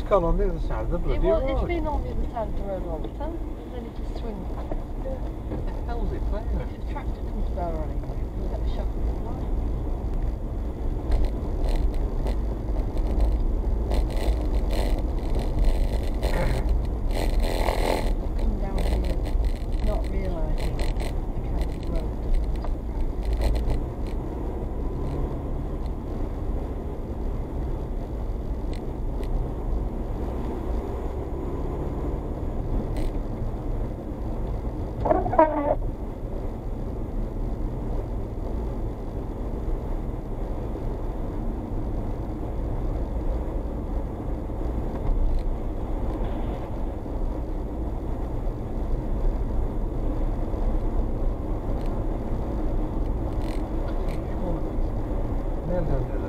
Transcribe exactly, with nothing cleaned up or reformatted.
it's gone on the other side of the bloody it was, road. It's been on the other side of the road all the time, and then it just swings back. Yeah. What the hell's it playing at? If a tractor comes barreling, you'll get a shock of the light. Come down here, not realising the kind of road No, no, no.